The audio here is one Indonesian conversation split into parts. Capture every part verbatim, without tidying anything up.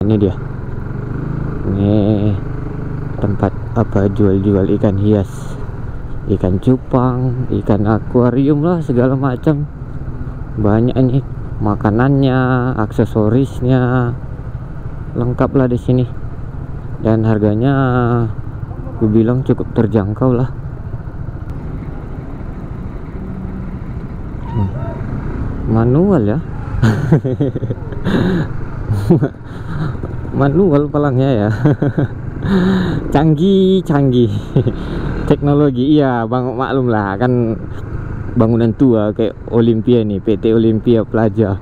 Ini dia, ini tempat apa, jual-jual ikan hias, ikan cupang, ikan akuarium lah, segala macam. Banyak nih makanannya, aksesorisnya, lengkap lah di sini. Dan harganya gue bilang cukup terjangkau lah. Manual ya. Manual palangnya ya. Canggih canggih teknologi. Iya bang, maklum lah kan, bangunan tua kayak Olimpia nih, P T Olimpia Plaza.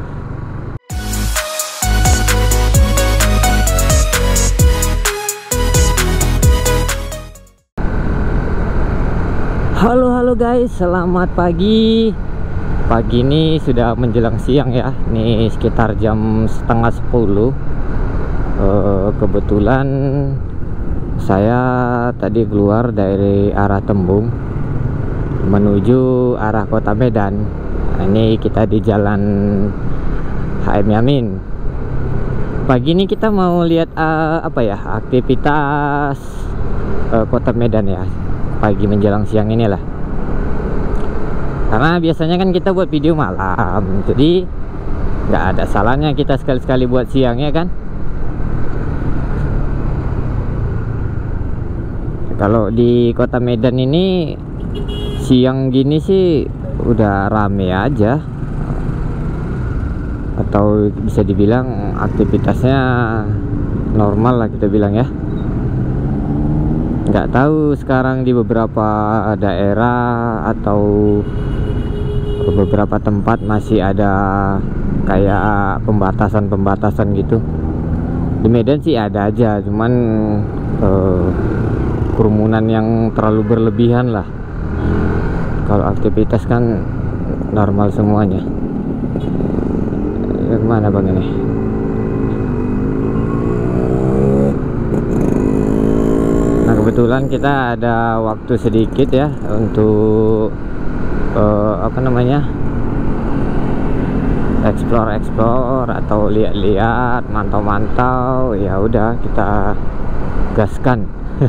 Halo halo guys, selamat pagi. Pagi ini sudah menjelang siang ya. Ini sekitar jam setengah sepuluh. Uh, kebetulan saya tadi keluar dari arah Tembung menuju arah Kota Medan. Nah, ini kita di jalan H M Yamin. Pagi ini kita mau lihat uh, apa ya, aktivitas uh, Kota Medan ya, pagi menjelang siang inilah. Karena biasanya kan kita buat video malam, jadi nggak ada salahnya kita sekali-sekali buat siang ya kan. Kalau di Kota Medan ini siang gini sih udah rame aja, atau bisa dibilang aktivitasnya normal lah kita bilang ya. Nggak tahu sekarang di beberapa daerah atau beberapa tempat masih ada kayak pembatasan-pembatasan gitu. Di Medan sih ada aja, cuman eh, kerumunan yang terlalu berlebihan lah. Kalau aktivitas kan normal semuanya. Mana bang ini? Nah kebetulan kita ada waktu sedikit ya untuk uh, apa namanya, explore-explore atau lihat-lihat, mantau-mantau. Ya udah kita gaskan.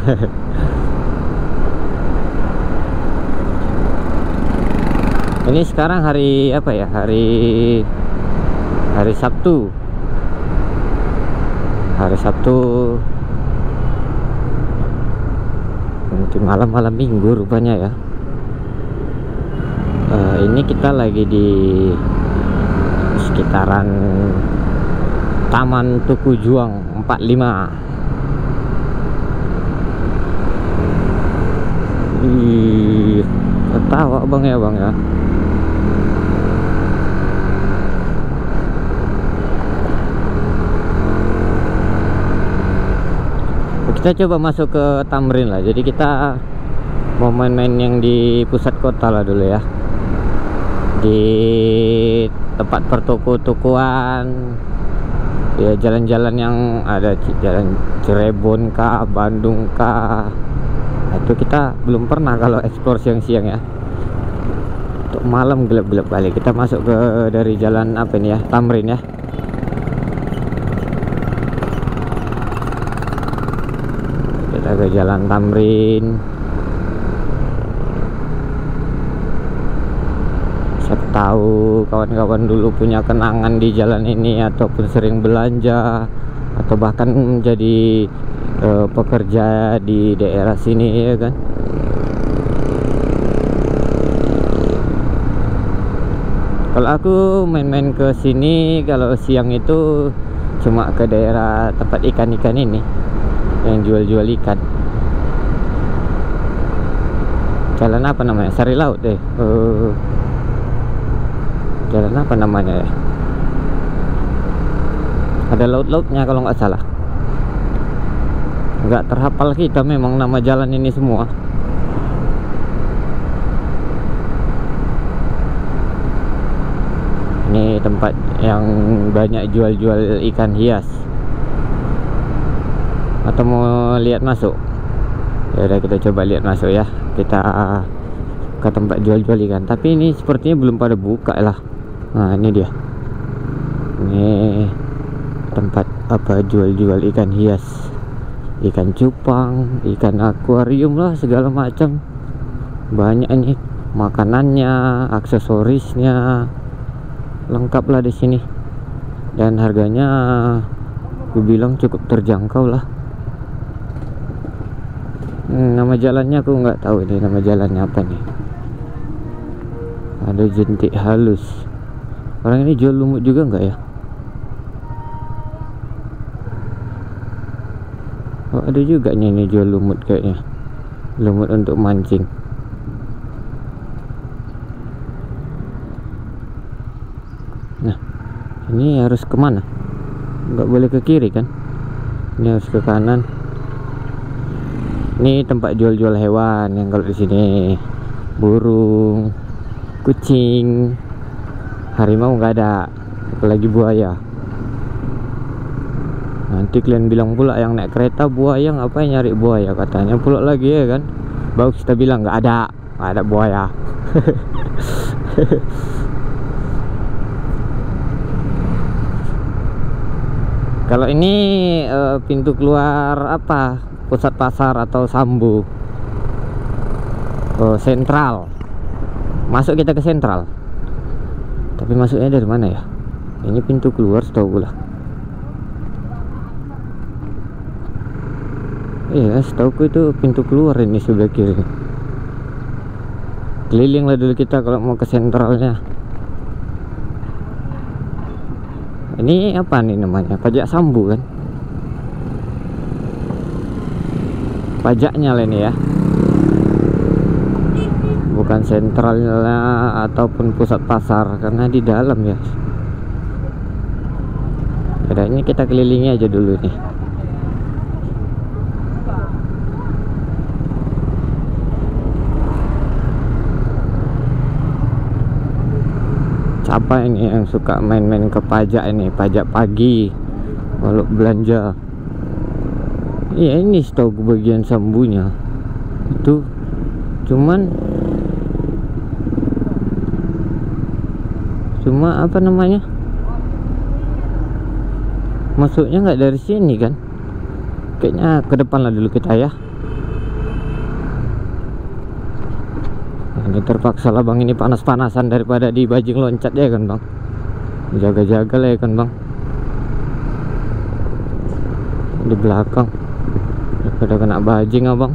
Ini sekarang hari apa ya? Hari hari Sabtu. Hari Sabtu. Nanti malam-malam Minggu rupanya ya. Uh, ini kita lagi di sekitaran Taman Tuku Juang empat puluh lima. Ih, ketawa bang ya bang ya. Kita coba masuk ke Tamrin lah. Jadi kita mau main-main yang di pusat kota lah dulu ya, di tempat pertoko-tokoan ya, jalan-jalan yang ada, jalan Cirebon kah, Bandung kah. Nah, itu kita belum pernah kalau eksplor siang-siang ya. Untuk malam gelap-gelap balik kita masuk ke dari jalan apa ini ya, Tamrin ya. Kita ke jalan Tamrin. Siapa tahu kawan-kawan dulu punya kenangan di jalan ini, ataupun sering belanja, atau bahkan menjadi uh, pekerja di daerah sini ya kan. Kalau aku main-main ke sini kalau siang itu cuma ke daerah tempat ikan-ikan ini yang jual-jual ikan. Jalan apa namanya? Sari Laut deh. Uh, jalan apa namanya ya? Ada laut-lautnya kalau nggak salah. Nggak terhafal kita memang nama jalan ini semua. Ini tempat yang banyak jual-jual ikan hias. Atau mau lihat masuk? Ya udah kita coba lihat masuk ya. Kita ke tempat jual-jual ikan. Tapi ini sepertinya belum pada buka lah. Nah ini dia. Ini tempat apa jual-jual ikan hias, ikan cupang, ikan akuarium lah, segala macam. Banyak nih makanannya, aksesorisnya, lengkap lah di sini. Dan harganya aku bilang cukup terjangkau lah. hmm, Nama jalannya aku nggak tahu ini nama jalannya apa nih. Ada jentik halus. Orang ini jual lumut juga nggak ya? Oh, ada juga nih ini jual lumut kayaknya. Lumut untuk mancing. Nah, ini harus kemana? Nggak boleh ke kiri kan? Ini harus ke kanan. Ini tempat jual-jual hewan yang kalau di sini burung, kucing, harimau nggak ada, apalagi buaya. Nanti kalian bilang pula yang naik kereta buaya, ngapain nyari buaya, katanya pula lagi ya kan. Baru kita bilang nggak ada, nggak ada buaya. Kalau ini uh, pintu keluar apa, pusat pasar atau Sambu, oh, sentral. Masuk kita ke sentral. Tapi masuknya dari mana ya? Ini pintu keluar setahu lah. Iya, setauku itu pintu keluar ini sebelah kiri. Keliling lah dulu kita kalau mau ke sentralnya. Ini apa nih namanya? Pajak Sambu kan? Pajaknya lah ini ya. Bukan sentralnya ataupun pusat pasar, karena di dalam ya. Udah, ini kita kelilingi aja dulu nih. Siapa ini yang suka main-main ke pajak ini, pajak pagi kalau belanja. Iya, ini setahu bagian Sambunya itu, cuman cuma apa namanya, masuknya nggak dari sini kan? Kayaknya ke depan lah dulu kita ya. Ini terpaksa lah bang, ini panas-panasan daripada di bajing loncat ya kan bang. Jaga-jaga lah ya kan bang. Di belakang daripada kena bajing abang.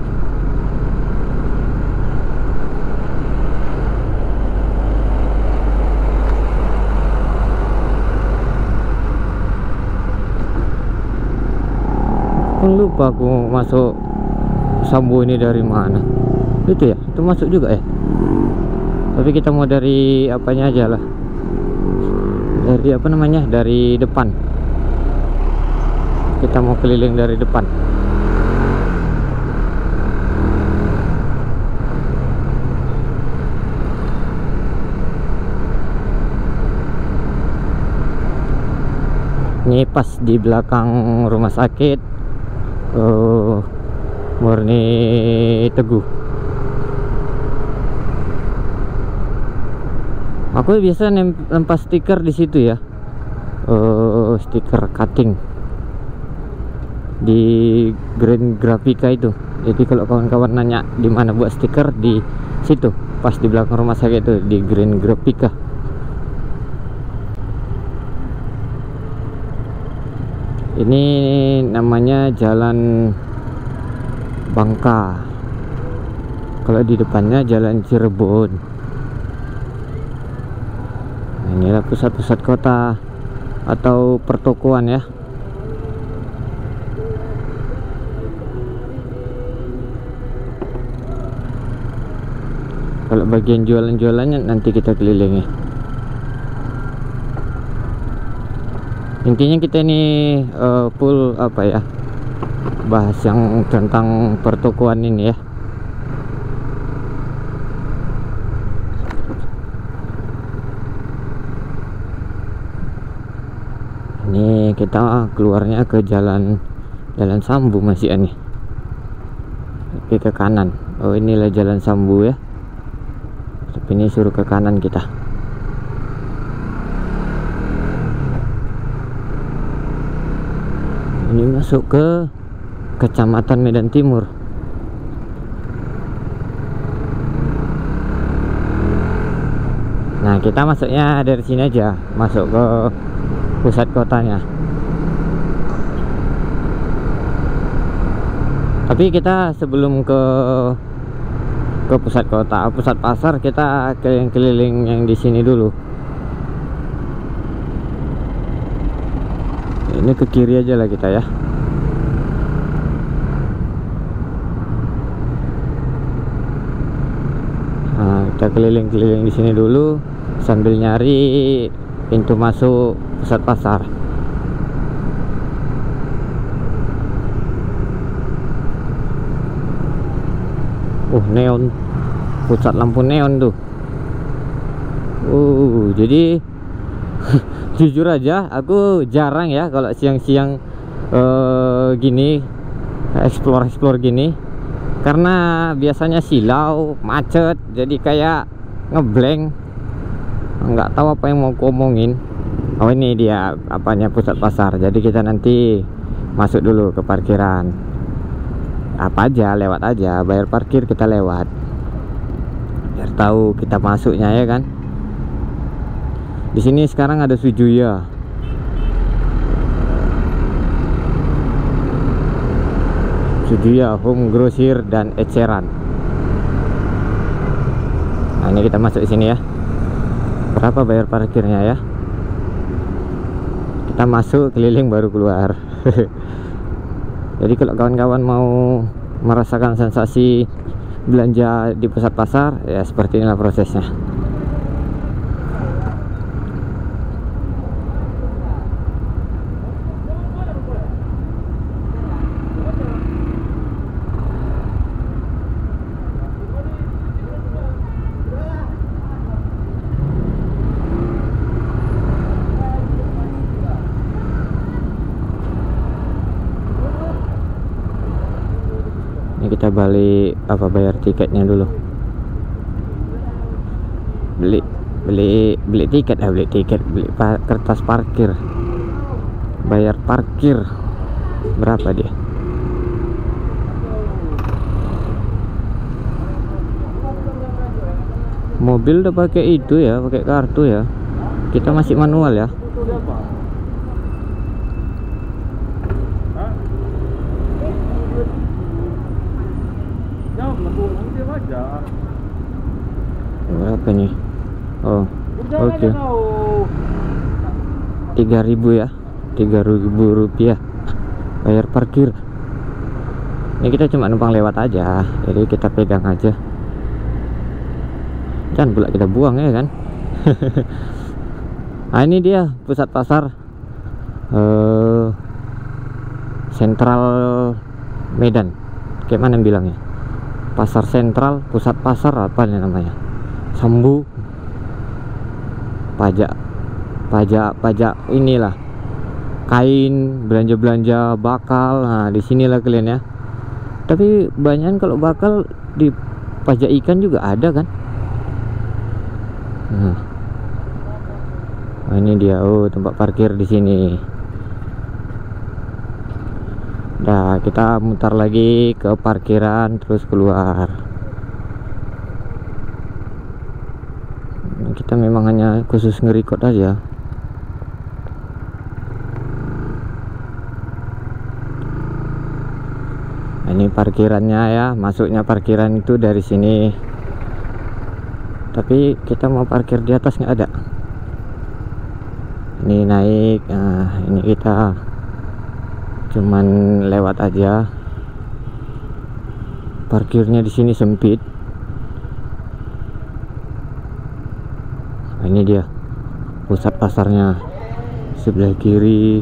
Aku lupa aku masuk Sambu ini dari mana. Itu ya, itu masuk juga ya. Tapi kita mau dari apanya aja lah. Dari apa namanya? Dari depan. Kita mau keliling dari depan. Ini pas di belakang rumah sakit uh, Murni Teguh. Aku biasa lempar stiker di situ ya, uh, stiker cutting di Green Grafika itu. Jadi kalau kawan-kawan nanya di mana buat stiker, di situ pas di belakang rumah sakit itu, di Green Grafika. Ini namanya Jalan Bangka. Kalau di depannya Jalan Cirebon. Inilah pusat-pusat kota atau pertokoan ya. Kalau bagian jualan-jualannya nanti kita kelilingi. Intinya kita ini uh, full apa ya, bahas yang tentang pertokoan ini ya. Ini kita keluarnya ke jalan Jalan Sambu masih nih. Tapi ke kanan. Oh, inilah Jalan Sambu ya. Tapi ini suruh ke kanan kita. Ini masuk ke Kecamatan Medan Timur. Nah, kita masuknya dari sini aja, masuk ke pusat kotanya. Tapi kita sebelum ke ke pusat kota, pusat pasar, kita keliling-keliling yang di sini dulu. Ini ke kiri aja lah kita ya. Nah, kita keliling-keliling di sini dulu sambil nyari pintu masuk pusat pasar. Uh, neon, pusat lampu neon tuh. Uh, jadi jujur aja, aku jarang ya kalau siang-siang uh, gini explore-explore gini, karena biasanya silau, macet, jadi kayak ngeblank, nggak tahu apa yang mau aku omongin. Oh, ini dia apanya, pusat pasar. Jadi kita nanti masuk dulu ke parkiran, apa aja, lewat aja, bayar parkir, kita lewat, biar tahu kita masuknya ya kan. Di sini sekarang ada Sujuya. Sujuya, Home Grosir dan Eceran. Nah, ini kita masuk di sini ya. Berapa bayar parkirnya ya? Kita masuk keliling baru keluar. Jadi kalau kawan-kawan mau merasakan sensasi belanja di pusat pasar, ya seperti inilah prosesnya. Kita balik apa, bayar tiketnya dulu. Beli beli beli tiket ah beli tiket beli pa, kertas parkir. Bayar parkir berapa dia? Mobil udah pakai itu ya, pakai kartu ya. Kita masih manual ya. Berapa nih? Oh, oke, okay. tiga ribu ya, tiga ribu rupiah bayar parkir. Ini kita cuma numpang lewat aja, jadi kita pegang aja, jangan pula kita buang ya kan. Nah, ini dia pusat pasar uh, Sentral Medan, kayak mana bilangnya, pasar sentral, pusat pasar, apa nih namanya, Sambu, pajak pajak pajak inilah, kain, belanja-belanja bakal. Nah, di sinilah kalian ya. Tapi banyak kalau bakal di pajak ikan juga ada kan. Nah, nah ini dia, oh tempat parkir di sini. Nah, kita mutar lagi ke parkiran terus keluar. Kita memang hanya khusus nge-record aja. Nah, ini parkirannya ya, masuknya parkiran itu dari sini. Tapi kita mau parkir di atas nggak ada. Ini naik, nah ini kita cuman lewat aja. Parkirnya di sini sempit. Nah, ini dia pusat pasarnya sebelah kiri.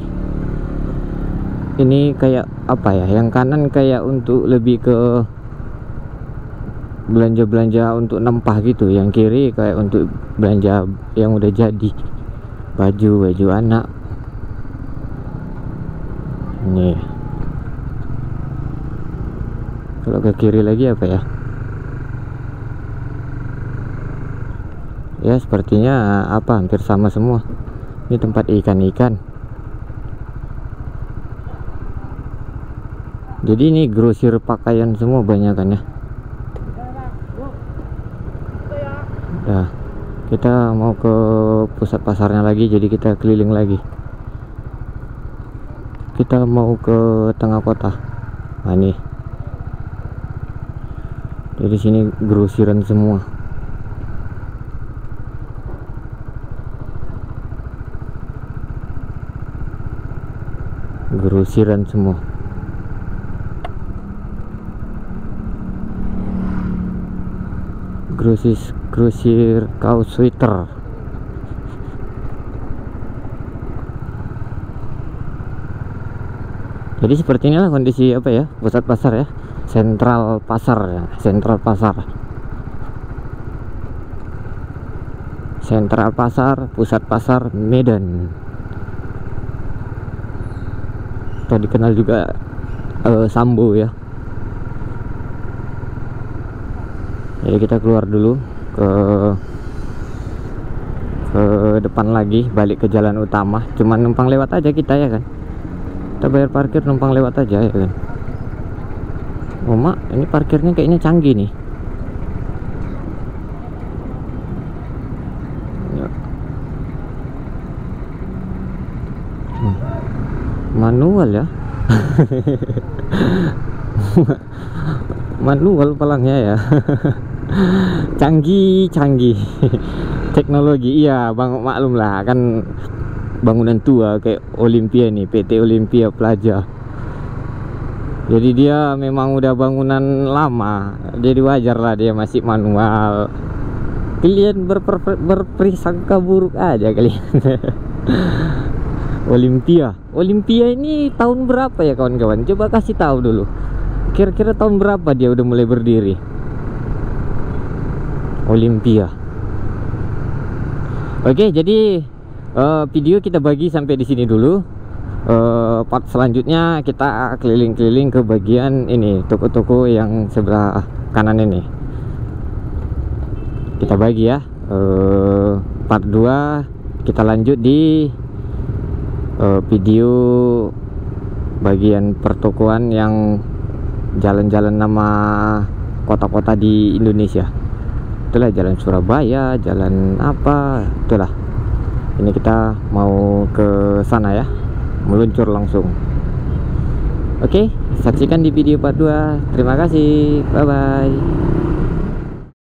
Ini kayak apa ya, yang kanan kayak untuk lebih ke belanja-belanja untuk nempah gitu, yang kiri kayak untuk belanja yang udah jadi, baju baju anak. Nih, kalau ke kiri lagi apa ya? Ya sepertinya apa, hampir sama semua. Ini tempat ikan-ikan. Jadi ini grosir pakaian semua banyak kan ya. Ya, kita mau ke pusat pasarnya lagi, jadi kita keliling lagi. Kita mau ke tengah kota. Nah ini, jadi sini grosiran semua. Grosiran semua. Grosis grosir kaos sweater. Jadi seperti inilah kondisi apa ya, pusat pasar ya, sentral pasar ya, sentral pasar. Sentral pasar, pusat pasar Medan. Atau dikenal juga uh, Sambo ya. Jadi kita keluar dulu ke ke depan lagi, balik ke jalan utama. Cuman numpang lewat aja kita ya kan. Kita bayar parkir, numpang lewat aja ya kan. Oh mak, ini parkirnya kayaknya canggih nih. Ya. Hmm. Manual ya. Manual palangnya ya. Canggih canggih teknologi. Iya bang, maklum lah kan, bangunan tua kayak Olimpia nih, P T Olimpia Plaza. Jadi dia memang udah bangunan lama, jadi wajar lah dia masih manual. Kalian berper berprasangka buruk aja kalian. Olimpia Olimpia ini tahun berapa ya kawan-kawan? Coba kasih tahu dulu, kira-kira tahun berapa dia udah mulai berdiri, Olimpia. Oke, jadi uh, video kita bagi sampai di sini dulu. Uh, part selanjutnya kita keliling-keliling ke bagian ini, toko-toko yang sebelah kanan ini. Kita bagi ya. Uh, part dua kita lanjut di uh, video bagian pertokoan yang jalan-jalan nama kota-kota di Indonesia. Itulah jalan Surabaya, jalan apa, itulah. Ini kita mau ke sana ya, meluncur langsung. Oke, saksikan di video part dua. Terima kasih, bye bye.